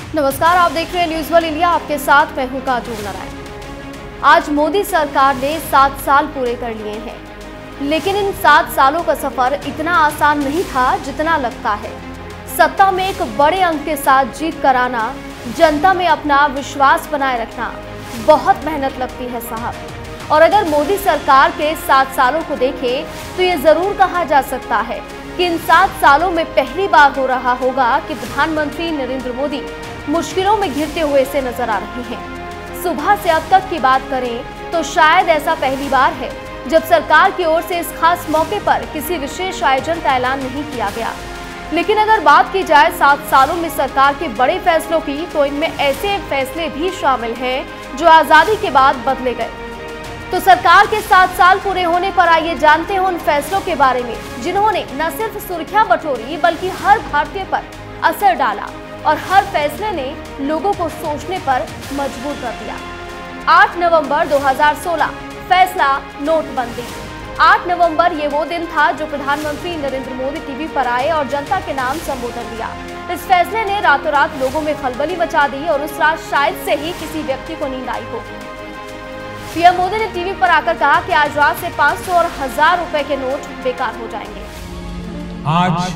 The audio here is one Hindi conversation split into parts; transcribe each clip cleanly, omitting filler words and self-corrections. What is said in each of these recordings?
नमस्कार, आप देख रहे हैं न्यूज वर्ल्ड इंडिया। आपके साथ मैं हूं काजोल नारायण। आज मोदी सरकार ने 7 साल पूरे कर लिए हैं, लेकिन इन 7 सालों का सफर इतना आसान नहीं था जितना लगता है। सत्ता में एक बड़े अंक के साथ जीत कराना, जनता में अपना विश्वास बनाए रखना बहुत मेहनत लगती है साहब। और अगर मोदी सरकार के 7 सालों को देखें तो ये जरूर कहा जा सकता है कि इन 7 सालों में पहली बार हो रहा होगा कि प्रधानमंत्री नरेंद्र मोदी मुश्किलों में घिरते हुए से नजर आ रहे हैं। सुबह से अब तक की बात करें तो शायद ऐसा पहली बार है जब सरकार की ओर से इस खास मौके पर किसी विशेष आयोजन का ऐलान नहीं किया गया। लेकिन अगर बात की जाए 7 सालों में सरकार के बड़े फैसलों की, तो इनमें ऐसे फैसले भी शामिल हैं जो आजादी के बाद बदले गए। तो सरकार के 7 साल पूरे होने पर आइए जानते हैं उन फैसलों के बारे में जिन्होंने न सिर्फ सुर्खियां बटोरी बल्कि हर भारतीय पर असर डाला और हर फैसले ने लोगों को सोचने पर मजबूर कर दिया। 8 नवंबर 2016 फैसला नोटबंदी। 8 नवंबर ये वो दिन था जो प्रधानमंत्री नरेंद्र मोदी टीवी पर आए और जनता के नाम संबोधन दिया। इस फैसले ने रातों रात लोगों में खलबली मचा दी और उस रात शायद से ही किसी व्यक्ति को नींद आई हो। पीएम मोदी ने टीवी पर आकर कहा कि आज रात से 500 और 1000 रुपए के नोट बेकार हो जाएंगे। आज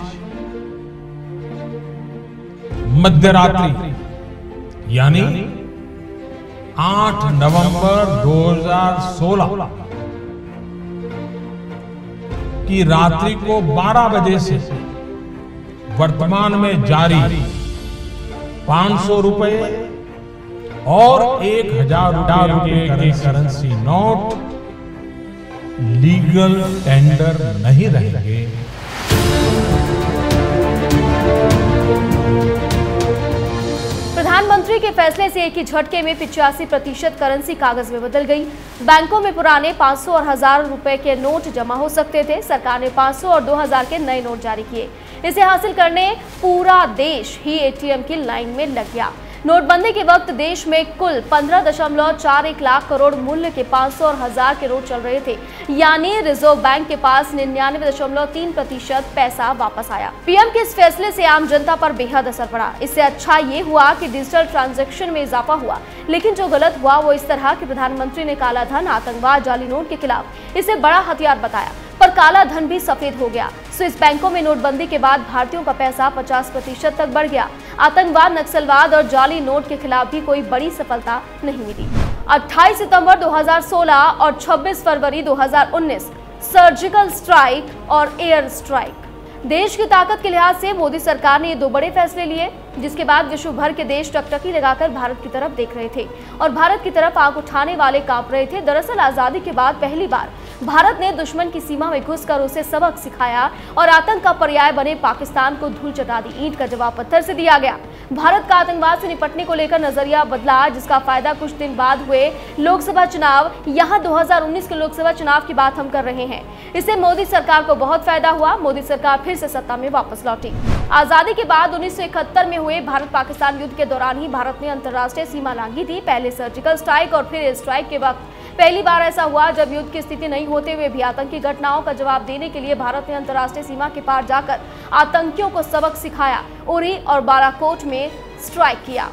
मध्यरात्रि यानी 8 नवंबर 2016 की रात्रि को 12 बजे से वर्तमान में जारी 500 रुपए और 1000 रुपए के करेंसी नोट लीगल टेंडर नहीं रहेंगे। प्रधानमंत्री के फैसले से एक ही झटके में 85% करेंसी कागज में बदल गई। बैंकों में पुराने 500 और 1000 रुपए के नोट जमा हो सकते थे। सरकार ने 500 और 2000 के नए नोट जारी किए। इसे हासिल करने पूरा देश ही एटीएम की लाइन में लग गया। नोटबंदी के वक्त देश में कुल 15.41 लाख करोड़ मूल्य के 500 और 1000 के नोट चल रहे थे, यानी रिजर्व बैंक के पास 99.3% पैसा वापस आया। पीएम के इस फैसले से आम जनता पर बेहद असर पड़ा। इससे अच्छा ये हुआ कि डिजिटल ट्रांजैक्शन में इजाफा हुआ, लेकिन जो गलत हुआ वो इस तरह कि प्रधानमंत्री ने काला धन, आतंकवाद, जाली नोट के खिलाफ इसे बड़ा हथियार बताया, पर काला धन भी सफेद हो गया। स्विस बैंकों में नोटबंदी के बाद भारतीयों का पैसा 50% तक बढ़ गया। आतंकवाद, नक्सलवाद और जाली नोट के खिलाफ भी कोई बड़ी सफलता नहीं मिली। 28 सितंबर 2016 और 26 फरवरी 2019 सर्जिकल स्ट्राइक और एयर स्ट्राइक। देश की ताकत के लिहाज से मोदी सरकार ने ये 2 बड़े फैसले लिए, जिसके बाद विश्व भर के देश टकटकी लगाकर भारत की तरफ देख रहे थे और भारत की तरफ आंख उठाने वाले कांप रहे थे। दरअसल आजादी के बाद पहली बार भारत ने दुश्मन की सीमा में घुसकर उसे सबक सिखाया और आतंक का पर्याय बने पाकिस्तान को धूल चटा दी। ईंट का जवाब पत्थर से दिया गया। भारत का आतंकवाद से निपटने को लेकर नजरिया बदला, जिसका फायदा कुछ दिन बाद हुए लोकसभा चुनाव। यहाँ 2019 के लोकसभा चुनाव की बात हम कर रहे हैं। इससे मोदी सरकार को बहुत फायदा हुआ। मोदी सरकार फिर से सत्ता में वापस लौटी। आजादी के बाद 1971 में हुए भारत पाकिस्तान युद्ध के दौरान ही भारत ने अंतर्राष्ट्रीय सीमा लांघी थी। पहले सर्जिकल स्ट्राइक और फिर एयर स्ट्राइक के वक्त पहली बार ऐसा हुआ जब युद्ध की स्थिति नहीं होते हुए भी आतंकी घटनाओं का जवाब देने के लिए भारत ने अंतर्राष्ट्रीय सीमा के पार जाकर आतंकियों को सबक सिखाया। उरी और बालाकोट में स्ट्राइक किया।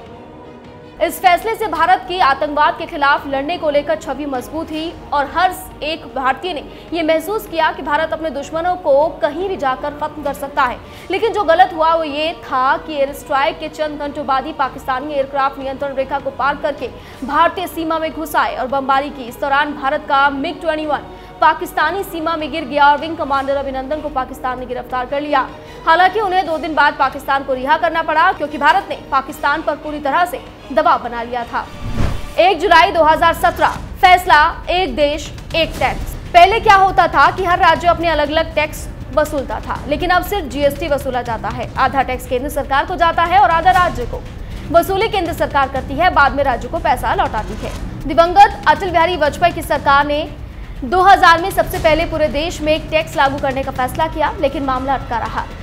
इस फैसले से भारत की आतंकवाद के खिलाफ लड़ने को लेकर छवि मजबूत हुई और हर एक भारतीय ने यह महसूस किया कि भारत अपने दुश्मनों को कहीं भी जाकर खत्म कर सकता है। लेकिन जो गलत हुआ वो ये था कि एयर स्ट्राइक के चंद घंटों बाद ही पाकिस्तानी एयरक्राफ्ट नियंत्रण रेखा को पार करके भारतीय सीमा में घुस आए और बमबारी की। इस दौरान भारत का MiG-21 पाकिस्तानी सीमा में गिर गया और विंग कमांडर अभिनंदन को पाकिस्तान ने गिरफ्तार कर लिया। हालांकि उन्हें 2 दिन बाद पाकिस्तान को रिहा करना पड़ा, क्योंकि भारत ने पाकिस्तान पर पूरी तरह से दबाव बना लिया था। 1 जुलाई 2017 फैसला एक देश एक टैक्स। पहले क्या होता था कि हर राज्य अपने अलग अलग टैक्स वसूलता था, लेकिन अब सिर्फ GST वसूला जाता है। आधा टैक्स केंद्र सरकार को जाता है और आधा राज्य को। वसूली केंद्र सरकार करती है, बाद में राज्य को पैसा लौटाती है। दिवंगत अटल बिहारी वाजपेयी की सरकार ने 2000 में सबसे पहले पूरे देश में एक टैक्स लागू करने का फैसला किया, लेकिन मामला अटका रहा।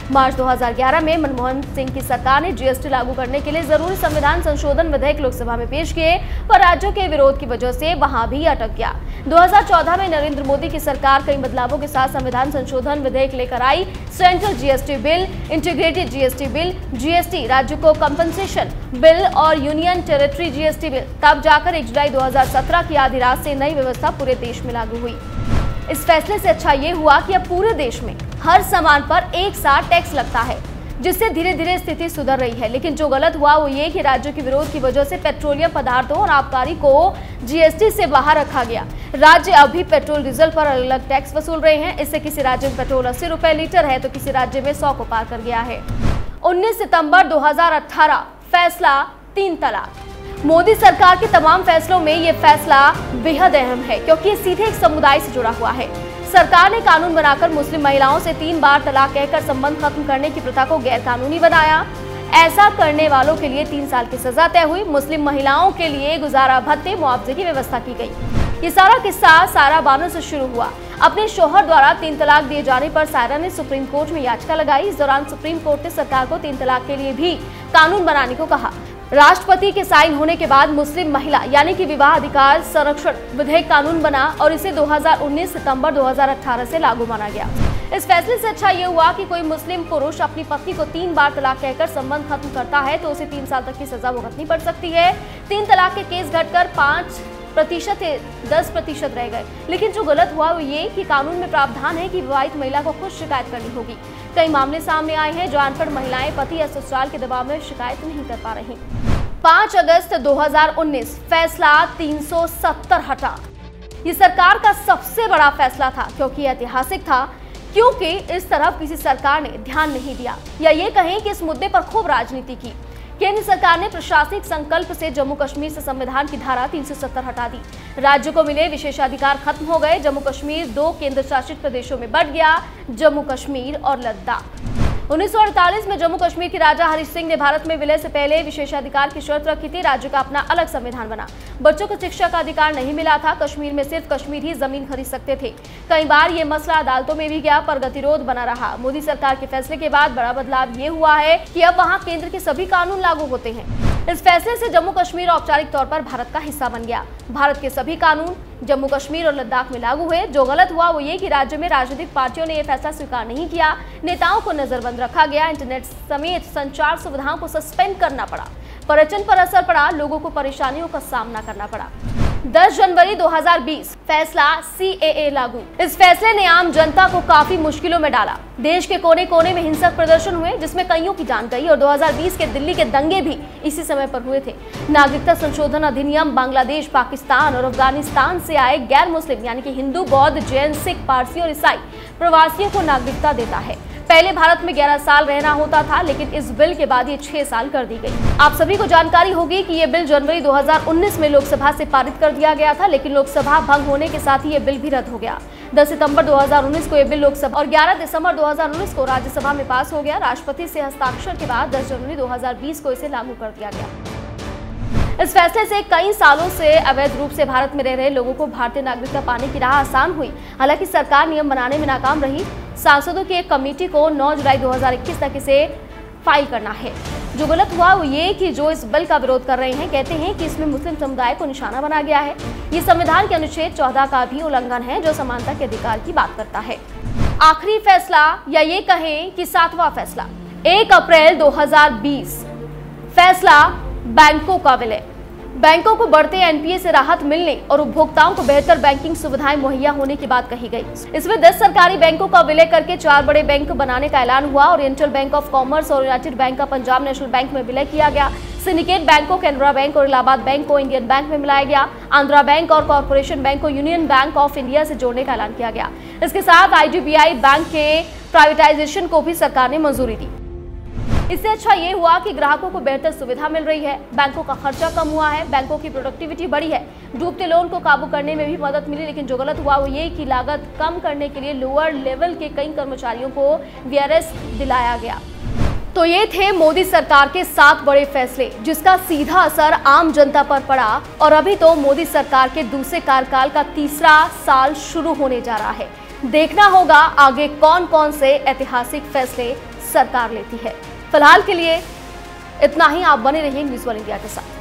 मार्च 2011 में मनमोहन सिंह की सरकार ने जीएसटी लागू करने के लिए जरूरी संविधान संशोधन विधेयक लोकसभा में पेश किए, पर राज्यों के विरोध की वजह से वहां भी अटक गया। 2014 में नरेंद्र मोदी की सरकार कई बदलावों के साथ संविधान संशोधन विधेयक लेकर आई। Central GST bill, integrated GST bill, GST राज्य को कंपनसेशन बिल और यूनियन टेरिटरी जीएसटी बिल। तब जाकर 1 जुलाई 2017 की आधी रात से नई व्यवस्था पूरे देश में लागू हुई। इस फैसले से अच्छा ये हुआ कि अब पूरे देश में हर सामान पर एक साथ टैक्स लगता है, जिससे धीरे धीरे स्थिति सुधर रही है। लेकिन जो गलत हुआ वो ये कि राज्यों के विरोध की वजह से पेट्रोलियम पदार्थों और आबकारी को जीएसटी से बाहर रखा गया। राज्य अभी पेट्रोल डीजल पर अलग टैक्स वसूल रहे हैं। इससे किसी राज्य में पेट्रोल 80 रुपए लीटर है तो किसी राज्य में 100 को पार कर गया है। 19 सितंबर 2018 फैसला 3 तलाक। मोदी सरकार के तमाम फैसलों में ये फैसला बेहद अहम है, क्योंकि ये सीधे एक समुदाय से जुड़ा हुआ है। सरकार ने कानून बनाकर मुस्लिम महिलाओं से 3 बार तलाक कहकर संबंध खत्म करने की प्रथा को गैर कानूनी बनाया। ऐसा करने वालों के लिए 3 साल की सजा तय हुई। मुस्लिम महिलाओं के लिए गुजारा भत्ते, मुआवजे की व्यवस्था की गई। ये सारा किस्सा सारा बानो से शुरू हुआ। अपने शौहर द्वारा 3 तलाक दिए जाने पर सायरा ने सुप्रीम कोर्ट में याचिका लगाई। इस दौरान सुप्रीम कोर्ट ने सरकार को 3 तलाक के लिए भी कानून बनाने को कहा। राष्ट्रपति के साइन होने के बाद मुस्लिम महिला यानी कि विवाह अधिकार संरक्षण विधेयक कानून बना और इसे 2019 सितंबर 2018 से लागू माना गया। इस फैसले से अच्छा ये हुआ कि कोई मुस्लिम पुरुष अपनी पत्नी को 3 बार तलाक कहकर संबंध खत्म करता है तो उसे 3 साल तक की सजा भुगतनी पड़ सकती है। 3 तलाक के केस घटकर 5% से 10% रह गए। लेकिन जो गलत हुआ वो ये कि कानून में प्रावधान है कि विवाहित महिला को खुद शिकायत करनी होगी। कई मामले सामने आए हैं जो अनपढ़ महिलाएं पति या ससुराल के दबाव में शिकायत नहीं कर पा रही। 5 अगस्त 2019 फैसला 370 हटा। ये सरकार का सबसे बड़ा फैसला था, क्योंकि ऐतिहासिक था, क्योंकि इस तरफ किसी सरकार ने ध्यान नहीं दिया, या ये कहें कि इस मुद्दे पर खूब राजनीति की। केंद्र सरकार ने प्रशासनिक संकल्प से जम्मू कश्मीर से संविधान की धारा 370 हटा दी। राज्य को मिले विशेषाधिकार खत्म हो गए। जम्मू कश्मीर 2 केंद्र शासित प्रदेशों में बढ़ गया, जम्मू कश्मीर और लद्दाख। 1948 में जम्मू कश्मीर के राजा हरि सिंह ने भारत में विलय से पहले विशेषाधिकार की शर्त रखी थी। राज्य का अपना अलग संविधान बना। बच्चों को शिक्षा का अधिकार नहीं मिला था। कश्मीर में सिर्फ कश्मीर ही जमीन खरीद सकते थे। कई बार ये मसला अदालतों में भी गया, पर गतिरोध बना रहा। मोदी सरकार के फैसले के बाद बड़ा बदलाव ये हुआ है कि अब वहाँ केंद्र के सभी कानून लागू होते हैं। इस फैसले से जम्मू कश्मीर औपचारिक तौर पर भारत का हिस्सा बन गया। भारत के सभी कानून जम्मू कश्मीर और लद्दाख में लागू हुए। जो गलत हुआ वो ये कि राज्य में राजनीतिक पार्टियों ने यह फैसला स्वीकार नहीं किया। नेताओं को नजरबंद रखा गया। इंटरनेट समेत संचार सुविधाओं को सस्पेंड करना पड़ा। पर्यटन पर असर पड़ा। लोगों को परेशानियों का सामना करना पड़ा। 10 जनवरी 2020 फैसला CAA लागू। इस फैसले ने आम जनता को काफी मुश्किलों में डाला। देश के कोने कोने में हिंसक प्रदर्शन हुए, जिसमें कईयों की जान गई, और 2020 के दिल्ली के दंगे भी इसी समय पर हुए थे। नागरिकता संशोधन अधिनियम बांग्लादेश, पाकिस्तान और अफगानिस्तान से आए गैर मुस्लिम यानी कि हिंदू, बौद्ध, जैन, सिख, पारसी और ईसाई प्रवासियों को नागरिकता देता है। पहले भारत में 11 साल रहना होता था, लेकिन इस बिल के बाद ये 6 साल कर दी गई। आप सभी को जानकारी होगी कि ये बिल जनवरी 2019 में लोकसभा से पारित कर दिया गया था, लेकिन लोकसभा भंग होने के साथ ही ये बिल भी रद्द हो गया। 10 सितंबर 2019 को ये बिल लोकसभा और 11 दिसंबर 2019 को राज्यसभा में पास हो गया। राष्ट्रपति से हस्ताक्षर के बाद 10 जनवरी 2020 को इसे लागू कर दिया गया। इस फैसले से कई सालों से अवैध रूप से भारत में रह रहे लोगों को भारतीय नागरिकता पाने की राह आसान हुई। हालांकि सरकार नियम बनाने में नाकाम रही। सांसदों की एक कमेटी को 9 जुलाई 2021 तक इसे फाइल करना है। जो गलत हुआ वो ये कि जो इस बिल का विरोध कर रहे हैं कहते हैं कि इसमें मुस्लिम समुदाय को निशाना बना गया है। ये संविधान के अनुच्छेद 14 का भी उल्लंघन है, जो समानता के अधिकार की बात करता है। आखिरी फैसला, या ये कहें कि 7वां फैसला, 1 अप्रैल 2020 फैसला बैंकों का विलय। बैंकों को बढ़ते एनपीए से राहत मिलने और उपभोक्ताओं को बेहतर बैंकिंग सुविधाएं मुहैया होने की बात कही गई। इसमें 10 सरकारी बैंकों का विलय करके 4 बड़े बैंक बनाने का ऐलान हुआ। ओरिएंटल बैंक ऑफ कॉमर्स और यूनाइटेड बैंक का पंजाब नेशनल बैंक में विलय किया गया। सिंडिकेट बैंक को कैनरा बैंक और इलाहाबाद बैंक को इंडियन बैंक में मिलाया गया। आंध्रा बैंक और कॉर्पोरेशन बैंक को यूनियन बैंक ऑफ इंडिया से जोड़ने का ऐलान किया गया। इसके साथ आईडीबीआई बैंक के प्राइवेटाइजेशन को भी सरकार ने मंजूरी दी। इससे अच्छा ये हुआ कि ग्राहकों को बेहतर सुविधा मिल रही है। बैंकों का खर्चा कम हुआ है। बैंकों की प्रोडक्टिविटी बढ़ी है। डूबते लोन को काबू करने में भी मदद मिली। लेकिन जो गलत हुआ वो ये कि लागत कम करने के लिए लोअर लेवल के कई कर्मचारियों को वीआरएस दिलाया गया। तो ये थे मोदी सरकार के 7 बड़े फैसले, जिसका सीधा असर आम जनता पर पड़ा। और अभी तो मोदी सरकार के दूसरे कार्यकाल का 3रा साल शुरू होने जा रहा है। देखना होगा आगे कौन कौन से ऐतिहासिक फैसले सरकार लेती है। फिलहाल के लिए इतना ही। आप बने रहिए न्यूज़ वन इंडिया के साथ।